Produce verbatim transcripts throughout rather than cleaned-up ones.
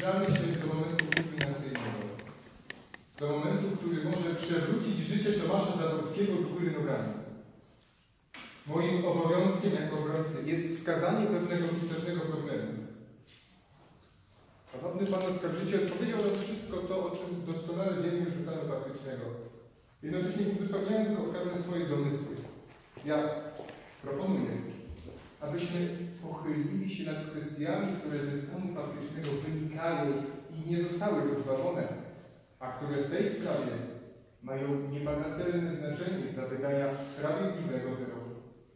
zbliżamy się do momentu kulminacyjnego. Do momentu, który może przewrócić życie Tomasza Zaborskiego do góry nogami. Moim obowiązkiem jako obrońcy jest wskazanie pewnego istotnego problemu. Szanowny Pan Oskarżyciel powiedział nam wszystko to, o czym doskonale wiemy już ze stanu faktycznego. Jednocześnie uzupełniając go o pewne swoje domysły. Ja proponuję, abyśmy pochylili się nad kwestiami, które ze stanu faktycznego wynikają i nie zostały rozważone, a które w tej sprawie mają niebagatelne znaczenie dla wydania sprawiedliwego wyroku.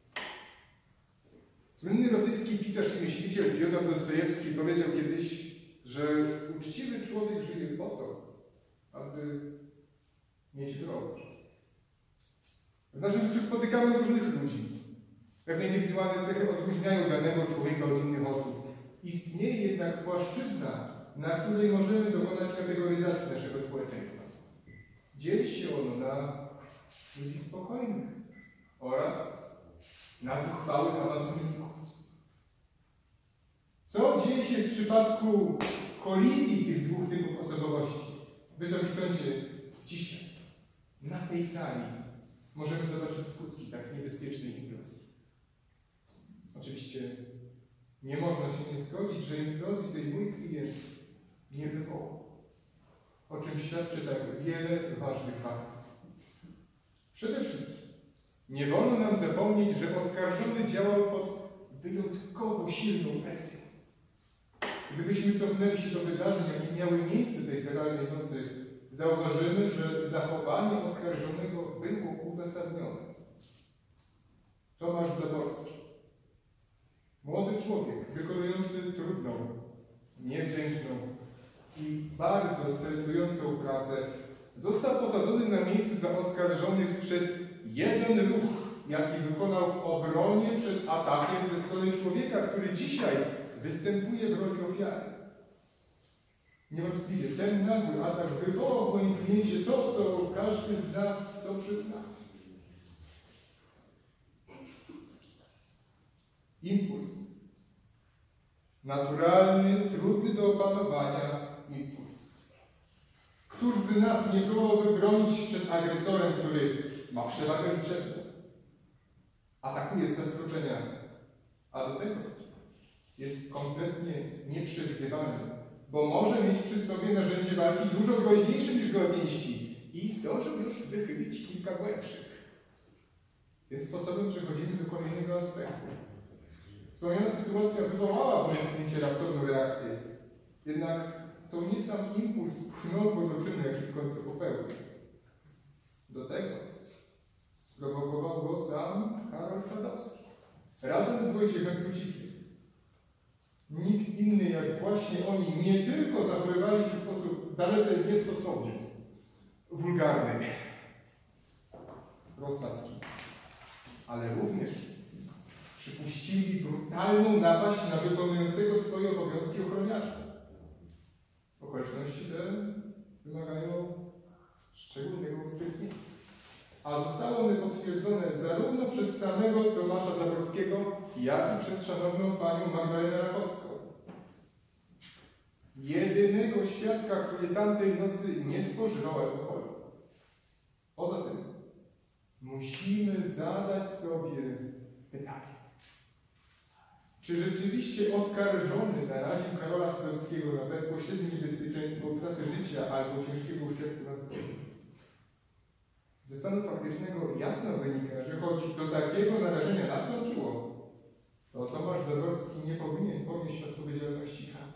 Słynny rosyjski pisarz i myśliciel Fiodor Dostojewski powiedział kiedyś, że uczciwy człowiek żyje po to, aby mieć drogę. W naszym życiu spotykamy różnych ludzi. Pewne indywidualne cechy odróżniają danego człowieka od innych osób. Istnieje jednak płaszczyzna, na której możemy dokonać kategoryzacji naszego społeczeństwa. Dzieli się ono na ludzi spokojnych oraz na zuchwałych awanturników. Co dzieje się w przypadku kolizji tych dwóch typów osobowości? Wysoki Sądzie, dzisiaj, na tej sali, możemy zobaczyć skutki tak niebezpiecznej implozji. Oczywiście nie można się nie zgodzić, że implozji tej mój klient nie wywołał. O czym świadczy tak wiele ważnych faktów. Przede wszystkim nie wolno nam zapomnieć, że oskarżony działał pod wyjątkowo silną presją. Gdybyśmy cofnęli się do wydarzeń, jakie miały miejsce tej feralnej nocy, zauważymy, że zachowanie oskarżonego było uzasadnione. Tomasz Zaborski, młody człowiek, wykonujący trudną, niewdzięczną i bardzo stresującą pracę, został posadzony na miejscu dla oskarżonych przez jeden ruch, jaki wykonał w obronie przed atakiem ze strony człowieka, który dzisiaj występuje w roli ofiary. Niewątpliwie ten nagły atak wywołał w moim kliencie to, co każdy z nas to przyzna. Impuls. Naturalny, trudny do opanowania impuls. Któż z nas nie próbowałby bronić przed agresorem, który ma przewagę liczebną, atakuje z zaskoczenia, a do tego jest kompletnie nieprzewidywalny, bo może mieć przy sobie narzędzie walki dużo groźniejsze niż gołe pięści i zdążył już wychylić kilka głębszych. Tym sposobem przechodzimy do kolejnego aspektu. Wspomniana sytuacja wywołała w moim kliencie raptowną reakcję, jednak to nie sam impuls pchnął go do czynu, jaki w końcu popełnił. Do tego sprowokował go sam Karol Sadowski, razem z Wojciechem Krucikiem. Nikt inny jak właśnie oni nie tylko zachowywali się w sposób dalece niestosowny, wulgarny, prostacki, ale również przypuścili brutalną napaść na wykonującego swoje obowiązki ochroniarza. Okoliczności te wymagają szczególnego uwzględnienia. A zostały one potwierdzone zarówno przez samego Tomasza Zaborskiego, jak i przez szanowną panią Magdalenę Rakowską. Jedynego świadka, który tamtej nocy nie spożywał alkoholu. Poza tym musimy zadać sobie pytanie. Czy rzeczywiście oskarżony naraził Karola Sadowskiego na bezpośrednie niebezpieczeństwo utraty życia albo ciężkiego uszczerbku na zdrowiu? Ze stanu faktycznego jasno wynika, że choć do takiego narażenia nastąpiło, to Tomasz Zaborski nie powinien ponieść odpowiedzialności karnej.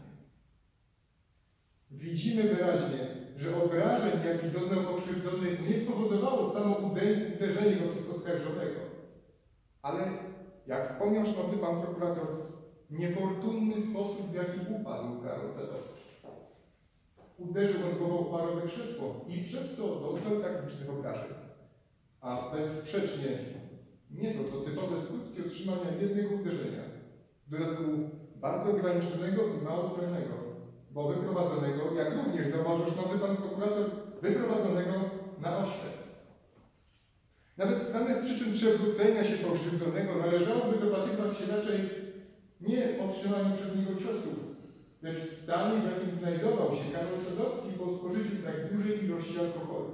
Widzimy wyraźnie, że obrażeń, jakich doznał pokrzywdzony, nie spowodowało samo uderzenie go przez oskarżonego. Ale, jak wspomniał szanowny pan prokurator, niefortunny sposób, w jaki upadł Karol Sadowski. Uderzył on głową w parowe krzesło i przez to dostał tak licznych obrażeń. A bezsprzecznie nie są to typowe skutki otrzymania jednego uderzenia. W dodatku bardzo ograniczonego i mało celnego, bo wyprowadzonego, jak również zauważył szanowny pan prokurator, wyprowadzonego na oślep. Nawet z samych przyczyn przewrócenia się pokrzywdzonego należałoby dopatrywać się raczej nie w otrzymaniu przez niego ciosów, lecz w stanie, w jakim znajdował się Karol Sadowski po spożyciu tak dużej ilości alkoholu.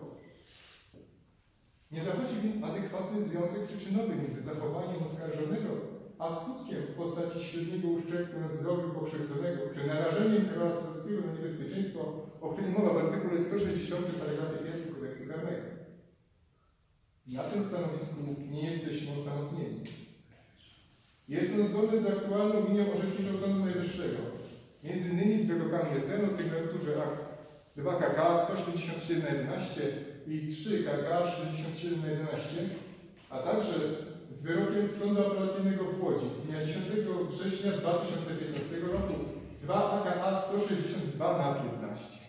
Nie zachodzi więc adekwatny związek przyczynowy między zachowaniem oskarżonego a skutkiem w postaci średniego uszczerbku na zdrowiu pokrzywdzonego, czy narażeniem Karola Sadowskiego na niebezpieczeństwo, o którym mowa w artykule sto sześćdziesiątym paragrafie pierwszym kodeksu karnego. Na tym stanowisku nie jesteśmy osamotnieni. Jest on zgodny z aktualną opinią orzeczniczą Sądu Najwyższego, między innymi z wyrokami S N o sygnaturze akt dwa K K sto siedemdziesiąt siedem na jedenaście i trzy K K sześćdziesiąt siedem na jedenaście, a także z wyrokiem Sądu Apelacyjnego w Łodzi z dnia dziesiątego września dwa tysiące piętnastego roku dwa A K A sto sześćdziesiąt dwa na piętnaście.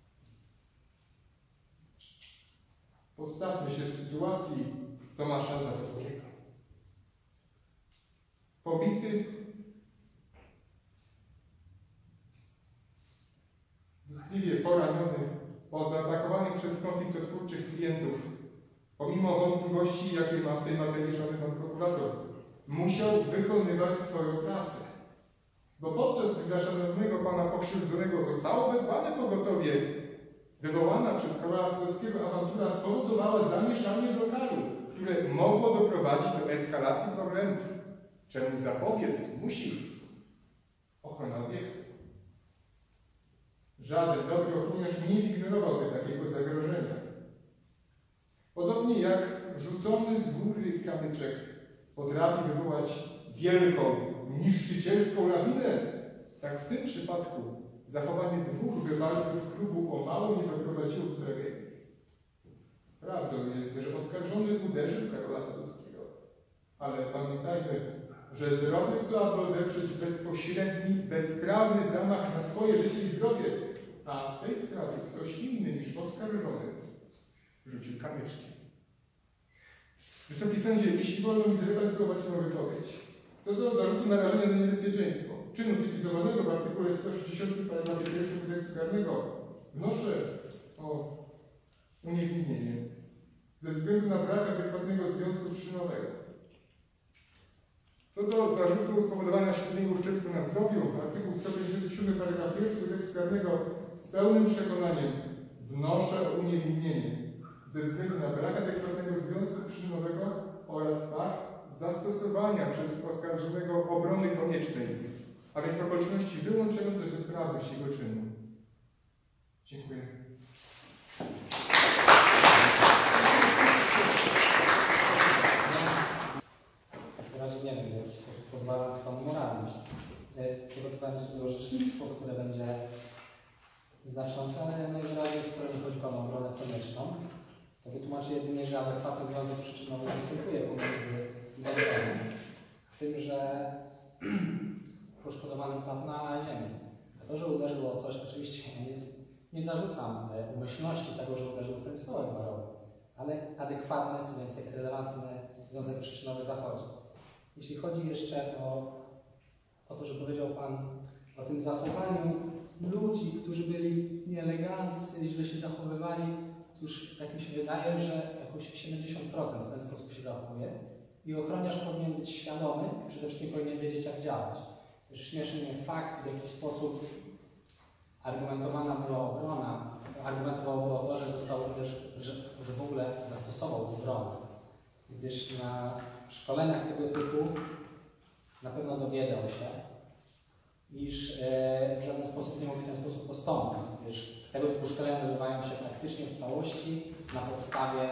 Postawmy się w sytuacji Tomasza Sadowskiego. Pobity, dotkliwie poraniony, po zaatakowanych przez konfliktotwórczych klientów, pomimo wątpliwości, jakie ma w tej materii szanowny pan prokurator, musiał wykonywać swoją pracę. Bo podczas gdy dla szanownego pana pokrzywdzonego zostało wezwane pogotowie, wywołana przez Karola Sadowskiego awantura spowodowała zamieszanie w lokalu, które mogło doprowadzić do eskalacji problemów, czemu zapobiec musi ochrona obiektu. Żaden dobry ochroniarz nie zignorowałby takiego zagrożenia. Podobnie jak rzucony z góry kamyczek potrafi wywołać wielką, niszczycielską lawinę, tak w tym przypadku zachowanie dwóch wywalców klubu o mało nie doprowadziło do tragedii. Prawdą jest, że oskarżony uderzył Karola Sadowskiego, ale pamiętajmy, że zrobił to, aby odeprzeć bezpośredni, bezprawny zamach na swoje życie i zdrowie, a w tej sprawie ktoś inny niż oskarżony rzucił kamyczkiem. Wysoki Sądzie, jeśli wolno mi zrewalizować moją wypowiedź, co do zarzutu narażenia na niebezpieczeństwo, czynu typizowanego w artykule sto sześćdziesiątym paragrafie pierwszym kodeksu karnego, wnoszę o uniewinnienie ze względu na brak adekwatnego związku przyczynowego. Co do zarzutu spowodowania średniego uszczerbku na zdrowiu, artykuł sto pięćdziesiąty siódmy paragraf pierwszy kodeksu karnego, z pełnym przekonaniem wnoszę o uniewinnienie ze względu na brak adekwatnego związku przyczynowego oraz fakt zastosowania przez oskarżonego obrony koniecznej, a więc okoliczności wyłączające bezprawność jego czynu. Dziękuję. W razie nie wiem, w jaki sposób pozwala Panu moralność. Przygotowałem sobie orzecznictwo, które będzie znaczące, ale najwyraźniej, skoro nie chodzi Panu o obronę konieczną, to wytłumaczę jedynie, że adekwatny związek przyczynowy występuje pomiędzy zarzutem, z tym, że poszkodowany padł na ziemię. A to, że uderzył o coś, oczywiście nie, nie zarzucam umyślności tego, że uderzył w ten stołek barowy, ale adekwatny, co więcej relevantny związek przyczynowy zachodzi. Jeśli chodzi jeszcze o, o to, że powiedział Pan o tym zachowaniu ludzi, którzy byli nieeleganccy, źle się zachowywali, cóż, tak mi się wydaje, że jakoś siedemdziesiąt procent w ten sposób się zachowuje i ochroniarz powinien być świadomy, przede wszystkim powinien wiedzieć, jak działać. Też śmieszy mnie fakt, w jaki sposób argumentowana była obrona, argumentowało było to, że został, że, że w ogóle zastosował obronę, gdyż na szkoleniach tego typu na pewno dowiedział się, iż e, w żaden sposób nie mógł w ten sposób postąpić, gdyż tego typu szkolenia odbywają się praktycznie w całości na podstawie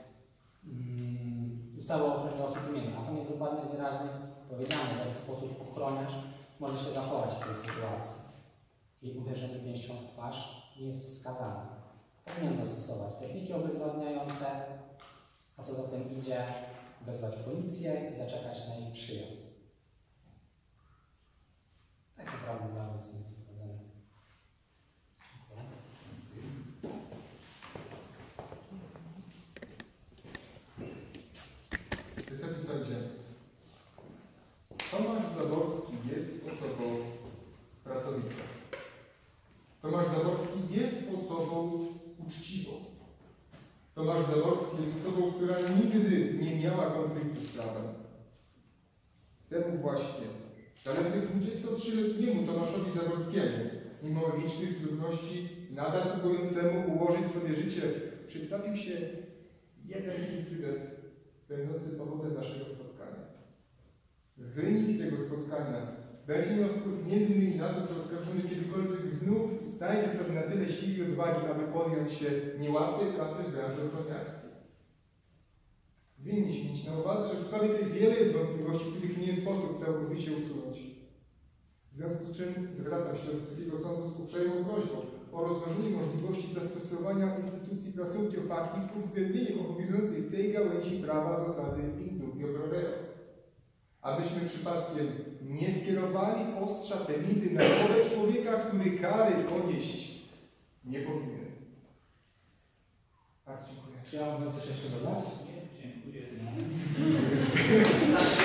um, ustawy o ochronie osób imiennych. A tam jest dokładnie wyraźnie powiedziane, w jaki sposób ochroniarz może się zachować w tej sytuacji. I uderzenie pięścią w twarz nie jest wskazane. Powinien zastosować techniki obezwładniające, a co za tym idzie, wezwać policję i zaczekać na ich przyjazd. Tak naprawdę dla nas jest wypowiadane. Wysoki Sądzie, Tomasz Zaborski jest osobą pracowitą. Tomasz Zaborski jest osobą uczciwą. Tomasz Zaborski jest osobą, która nigdy nie miała konfliktu z prawem. Temu właśnie Zaledwie dwudziestotrzyletniemu Tomaszowi Zaborskiemu, mimo licznych trudności, nadal próbującemu ułożyć sobie życie, przytrafił się jeden incydent będący powodem naszego spotkania. Wynik tego spotkania będzie miał wpływ między innymi na to, że oskarżony kiedykolwiek znów znajdzie sobie na tyle siły i odwagi, aby podjąć się niełatwej pracy w branży ochroniarskiej. Winniśmy mieć na uwadze, że w sprawie tej wiele jest wątpliwości, których nie sposób całkowicie usunąć. W związku z czym zwracam się do Wysokiego Sądu z uprzejmą prośbą o rozważenie możliwości zastosowania instytucji presumptio facti z uwzględnieniem obowiązującej w tej gałęzi prawa zasady in dubio pro reo. Abyśmy przypadkiem nie skierowali ostrza temidy na głowę człowieka, który kary ponieść nie powinien. Bardzo dziękuję. Czy ja mam coś jeszcze dodać? Nie, dziękuję.